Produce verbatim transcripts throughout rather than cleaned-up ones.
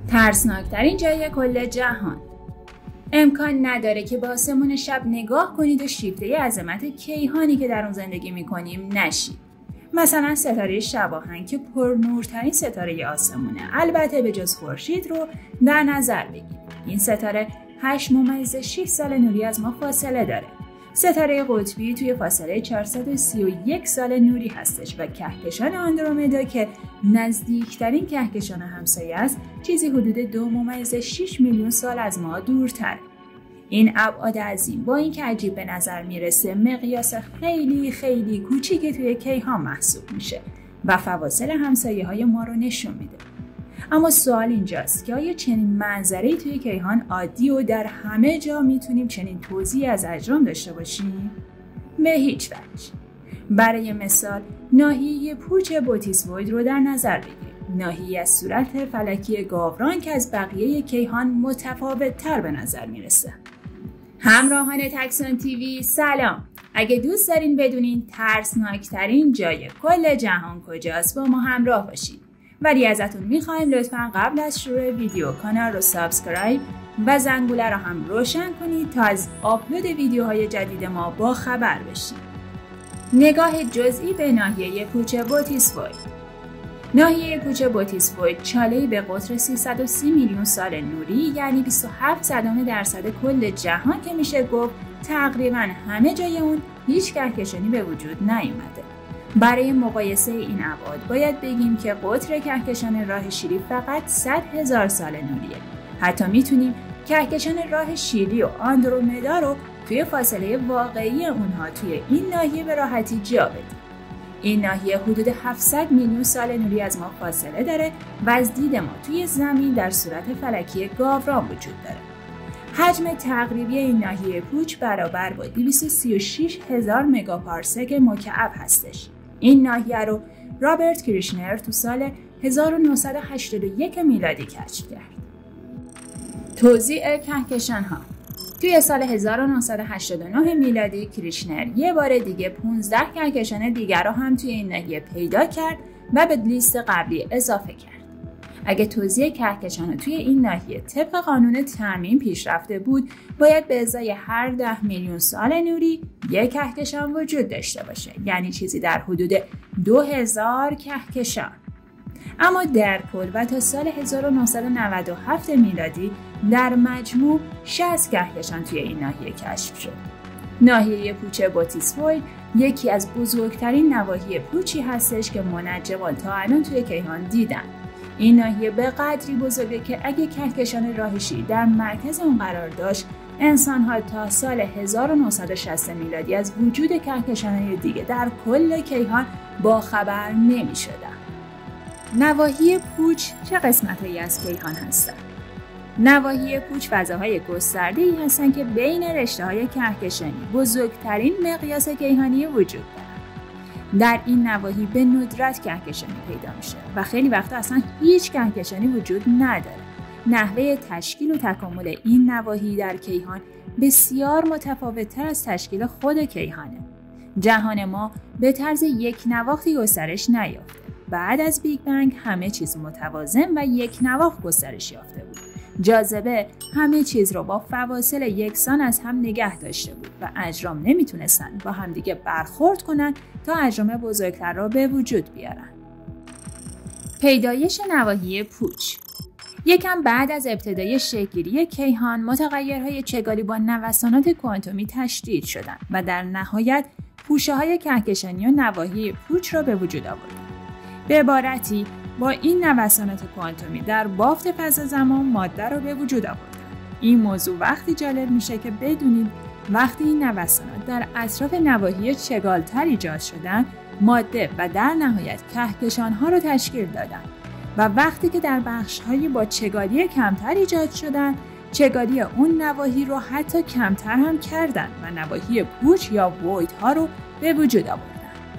ترسناکترین جای کل جهان. امکان نداره که به آسمون شب نگاه کنید و شیفته عظمت کیهانی که در اون زندگی میکنیم نشید. مثلا ستاره شباهن که پرنورترین ستاره آسمونه، البته به جز خورشید رو در نظر بگیرید. این ستاره هشت ممیز شش سال نوری از ما فاصله داره. ستاره قطبی توی فاصله چهارصد و سی و یک سال نوری هستش و کهکشان آندرومدا که نزدیکترین کهکشان همسایه است چیزی حدود دو ممیز شش میلیون سال از ما دورتر. این ابعاد عظیم با اینکه عجیب به نظر میرسه منقیاس خیلی خیلی کوچیکی توی کیهان محسوب میشه و فواصل همسایه های ما رو نشون میده. اما سوال اینجاست که آیا چنین منظره‌ای توی کیهان عادی و در همه جا میتونیم چنین توزیعی از اجرام داشته باشیم؟ به هیچ وجه. برای مثال ناحیه پوچ بوتیسوید رو در نظر بگیرید. ناحیه از صورت فلکی گاوران که از بقیه کیهان متفاوت تر به نظر میرسه. همراهان تکسون تیوی سلام. اگه دوست دارین بدونین ترسناکترین جای کل جهان کجاست با ما همراه باشید. ولی ازتون میخوایم لطفاً قبل از شروع ویدیو کانال رو سابسکرایب و زنگوله رو هم روشن کنید تا از آپلود ویدیوهای جدید ما با خبر بشید. نگاه جزئی به ناحیه پوچ بوتیسوید. ناحیه پوچ بوتیسوید چاله‌ای به قطر سیصد و سی میلیون سال نوری یعنی بیست و هفت صدم درصد کل جهان که میشه گفت تقریباً همه جای اون هیچ کهکشانی به وجود نیامده. برای مقایسه این ابعاد باید بگیم که قطر کهکشان راه شیری فقط صد هزار سال نوریه. حتی میتونیم کهکشان راه شیری و آندرومدا رو توی فاصله واقعی اونها توی این ناحیه به راحتی جا بدیم. این ناحیه حدود هفتصد میلیون سال نوری از ما فاصله داره و از دید ما توی زمین در صورت فلکی گاوران وجود داره. حجم تقریبی این ناحیه پوچ برابر با دویست و سی و شش هزار مگاپارسک مکعب هستش. این ناحیه رو رابرت کریشنر تو سال هزار و نهصد و هشتاد و یک میلادی کشف کرد. توزیع کهکشان ها. توی سال هزار و نهصد و هشتاد و نه میلادی کریشنر یه بار دیگه پانزده کهکشان دیگر رو هم توی این ناحیه پیدا کرد و به لیست قبلی اضافه کرد. اگه توزیع کهکشان ها توی این ناحیه طبق قانون تعمیم پیش رفته بود، باید به ازای هر ده میلیون سال نوری یک کهکشان وجود داشته باشه، یعنی چیزی در حدود دو هزار کهکشان. اما در کل و تا سال هزار و نهصد و نود و هفت میلادی در مجموع شصت کهکشان توی این ناحیه کشف شد. ناحیه پوچ بوتیسوید یکی از بزرگترین نواحی پوچی هستش که منجمان تا الان توی کیهان دیدن. این ناحیه به قدری بزرگه که اگه کهکشان راه شیری در مرکز اون قرار داشت، انسان‌ها تا سال هزار و نهصد و شصت میلادی از وجود کهکشان‌های دیگه در کل کیهان با خبر نمی‌شدن. نواحی پوچ چه قسمت‌هایی از کیهان هستن؟ نواحی پوچ فضاهای گسترده‌ای هستن که بین رشته‌های کهکشانی بزرگترین مقیاس کیهانی وجود دارن. در این نواحی به ندرت کهکشانی پیدا میشه و خیلی وقتا اصلا هیچ کهکشانی وجود نداره. نحوه تشکیل و تکامل این نواحی در کیهان بسیار متفاوت‌تر از تشکیل خود کیهانه. جهان ما به طرز یک نواختی گسترش نیافته. بعد از بیگ بنگ همه چیز متوازن و یک نواخت گسترش یافته بود. جاذبه همه چیز رو با فواصل یکسان از هم نگه داشته بود و اجرام نمیتونستن با همدیگه برخورد کنن تا اجرام بزرگتر را به وجود بیارن. پیدایش نواحی پوچ. یکم بعد از ابتدای شکل‌گیری کیهان، متغیرهای چگالی با نوسانات کوانتومی تشدید شدند و در نهایت پوشه‌های کهکشانی و نواحی پوچ را به وجود آوردند. به عبارتی با این نوسانات کوانتومی در بافت فضا زمان ماده را به وجود آوردند. این موضوع وقتی جالب میشه که بدونید وقتی این نوسانات در اطراف نواحی چگالتر ایجاد شدن، ماده و در نهایت کهکشان‌ها رو تشکیل دادن و وقتی که در بخش‌های با چگالی کمتر ایجاد شدن، چگالی اون نواحی رو حتی کمتر هم کردن و نواحی پوچ یا وویدها رو به وجود آوردن.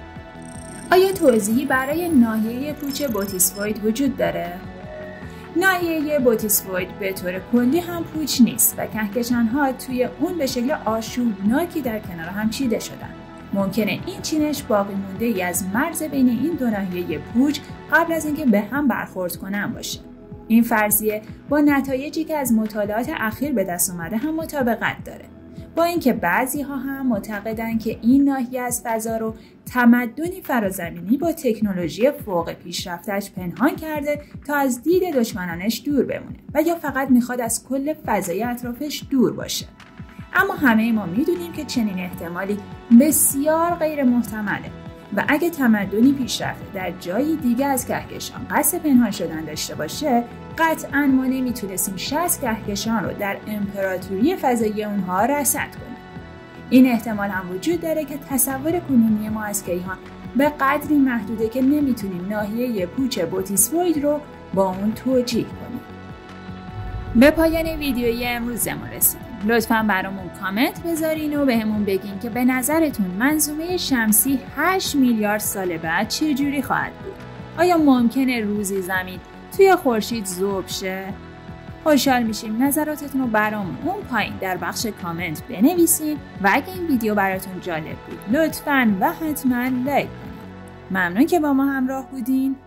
آیا توضیحی برای ناحیه پوچ بوتیسوید وجود داره؟ ناحیه بوتیسوید به طور کلی هم پوچ نیست و کهکشان‌ها توی اون به شکل آشوبناکی در کنار هم چیده شدن. ممکنه این چینش باقی مونده ای از مرز بین این دو ناحیه پوچ قبل از اینکه به هم برخورد کنن باشه. این فرضیه با نتایجی که از مطالعات اخیر به دست اومده هم مطابقت داره. با اینکه بعضی ها هم معتقدن که این ناحیه از فضا رو تمدنی فرازمینی با تکنولوژی فوق پیشرفتش پنهان کرده تا از دید دشمنانش دور بمونه و یا فقط میخواد از کل فضای اطرافش دور باشه. اما همه ما میدونیم که چنین احتمالی بسیار غیر محتمله و اگه تمدنی پیشرفته در جایی دیگه از کهکشان قصد پنهان شدن داشته باشه، قطعاً ما نمیتونستیم شصت کهکشان رو در امپراتوری فضایی اونها رصد کنیم. این احتمال هم وجود داره که تصور کنونی ما از کیهان به قدری محدوده که نمیتونیم ناحیه پوچ بوتیسفوید رو با اون توجیه کنیم. به پایان ویدیوی امروزمون رسیدیم. لطفاً برامون کامنت بذارین و بهمون بگین که به نظرتون منظومه شمسی هشت میلیارد سال بعد چه جوری خواهد بود؟ آیا ممکنه روزی زمین توی خورشید ذوب شه؟ خوشحال میشیم نظراتتون رو برامون اون پایین در بخش کامنت بنویسین و اگه این ویدیو براتون جالب بود لطفاً و حتماً لایک کنید. ممنون که با ما همراه بودین.